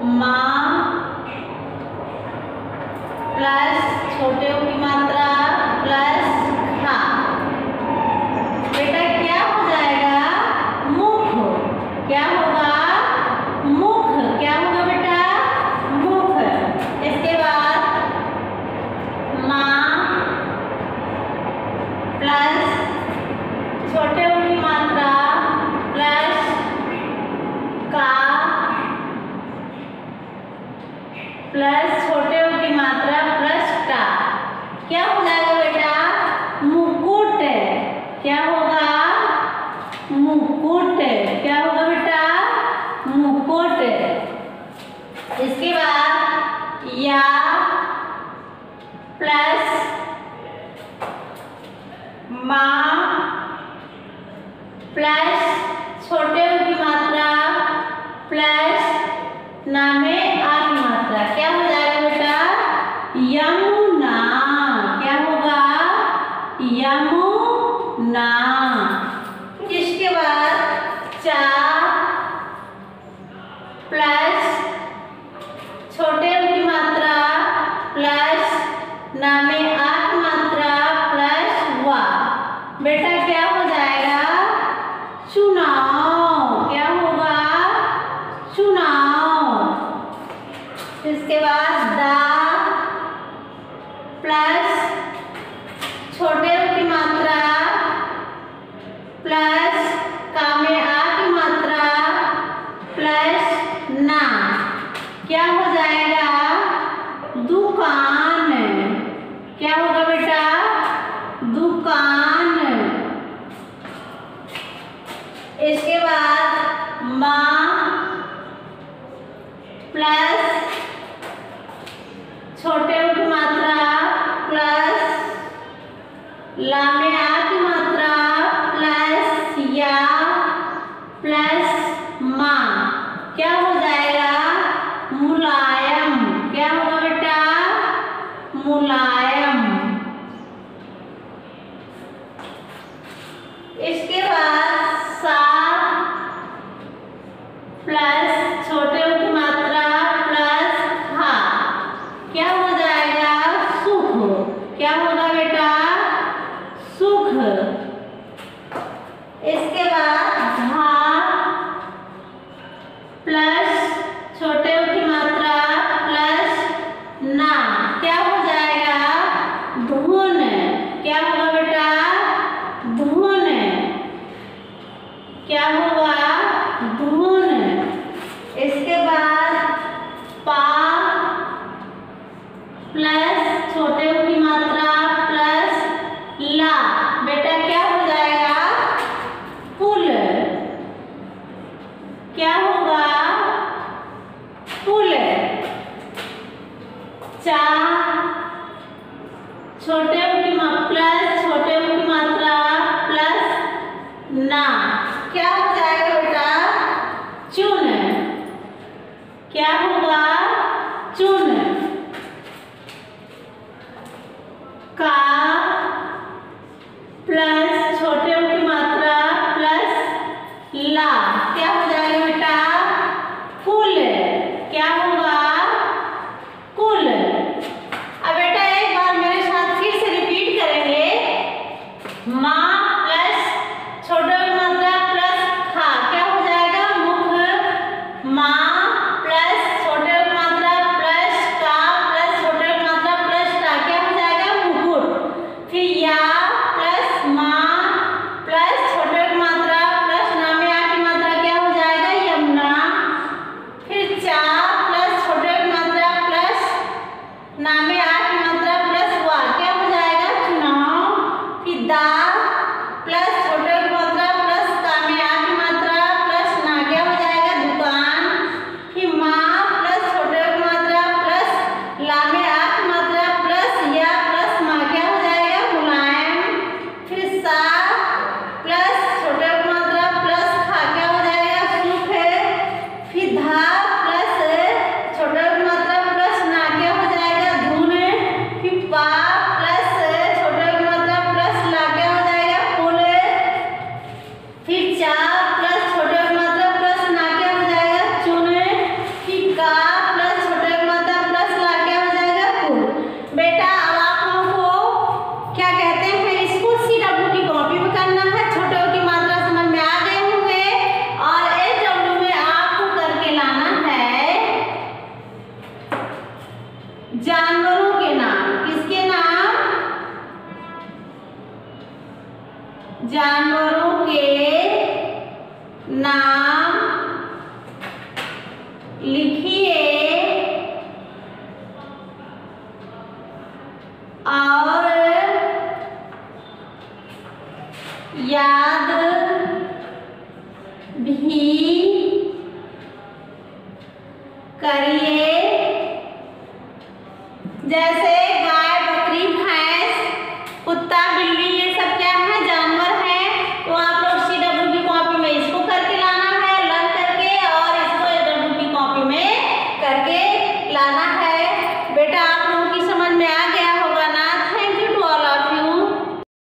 माँ प्लस छोटे ऊ की मात्रा प्लस खा। बेटा क्या हो जाएगा? मुख। क्या होगा? मुख। क्या होगा बेटा? मुख। इसके बाद माँ प्लस छोटे ऊ की मात्रा प्लस का प्लस छोटे ऊ की मात्रा प्लस टा। क्या हो जाएगा बेटा? मुकुट। क्या होगा? मुकुट। क्या होगा बेटा? मुकुट। इसके बाद या प्लस माँ प्लस छोटे ऊ की मात्रा प्लस ना में आ की मात्रा। क्या हो जाएगा बेटा? यमुना। क्या होगा? यमुना। इसके बाद चा प्लस छोटे ऊ की मात्रा प्लस ना में आ की मात्रा प्लस वा। बेटा क्या हो जाएगा? चुनाव। क्या होगा? चुनाव। इसके बाद दा प्लस छोटे ऊ की मात्रा प्लस का में आ की मात्रा प्लस ना। क्या हो जाएगा? दुकान। क्या होगा बेटा? दुकान। इसके बाद माँ प्लस छोटे ऊ की मात्रा प्लस ला में आ की मात्रा प्लस या प्लस माँ। क्या हो जाएगा? मुलायम। क्या होगा बेटा? मुलायम। इसके बाद सा प्लस छोटे ऊ की मात्रा प्लस हा। क्या हो जाएगा? सुख। क्या होगा बेटा? सुख। इसके बाद धा प्लस छोटे ऊ की मात्रा प्लस ना। क्या हो जाएगा? धुन। क्या होगा बेटा? धुन। क्या होगा? धुन। इसके बाद पा प्लस छोटे ऊ की मात्रा प्लस ला। बेटा क्या हो जाएगा? पुल। क्या होगा? पुल। चा छोटे ऊ की प्लस छोटे ऊ की मात्रा प्लस ना। क्या हो जाएगा बेटा? चुन। क्या होगा? चुन। का प्लस छोटे ऊ की मात्रा प्लस ला। क्या हो जाएगा बेटा? कुल। क्या होगा? कुल। अब बेटा एक बार मेरे साथ फिर से रिपीट करेंगे। माँ प्लस छोटे ऊ की मात्रा प्लस खा। क्या हो जाएगा? मुख। माँ प्लस छोटे ऊ की मात्रा प्लस जानवरों के नाम लिखिए और याद भी करिए। जैसे